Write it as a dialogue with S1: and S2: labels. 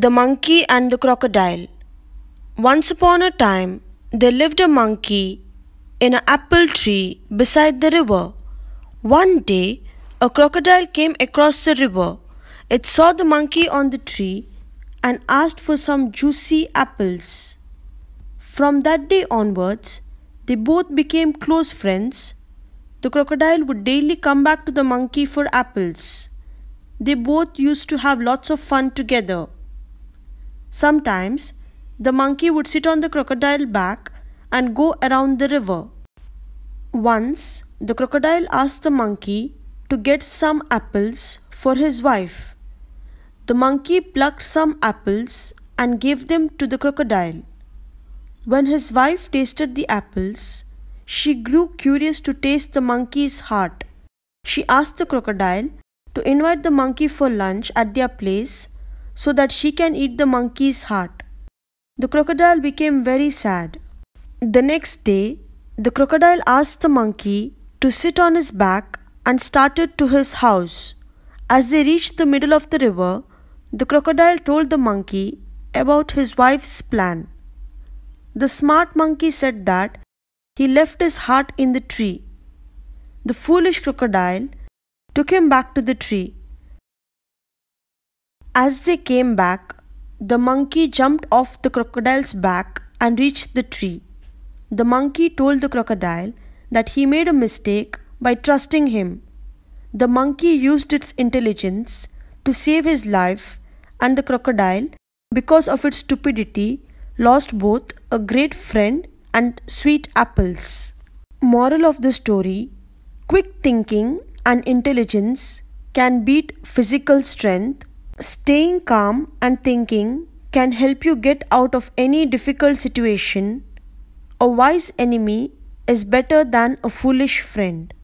S1: The Monkey and the Crocodile. Once upon a time, there lived a monkey in an apple tree beside the river. One day, a crocodile came across the river. It saw the monkey on the tree and asked for some juicy apples. From that day onwards, they both became close friends. The crocodile would daily come back to the monkey for apples. They both used to have lots of fun together. Sometimes, the monkey would sit on the crocodile's back and go around the river. Once, the crocodile asked the monkey to get some apples for his wife. The monkey plucked some apples and gave them to the crocodile. When his wife tasted the apples, she grew curious to taste the monkey's heart. She asked the crocodile to invite the monkey for lunch at their place so that she can eat the monkey's heart. The crocodile became very sad. The next day, the crocodile asked the monkey to sit on his back and started to his house. As they reached the middle of the river, the crocodile told the monkey about his wife's plan. The smart monkey said that he left his heart in the tree. The foolish crocodile took him back to the tree. As they came back, the monkey jumped off the crocodile's back and reached the tree. The monkey told the crocodile that he made a mistake by trusting him. The monkey used its intelligence to save his life, and the crocodile, because of its stupidity, lost both a great friend and sweet apples. Moral of the story: quick thinking and intelligence can beat physical strength. Staying calm and thinking can help you get out of any difficult situation. A wise enemy is better than a foolish friend.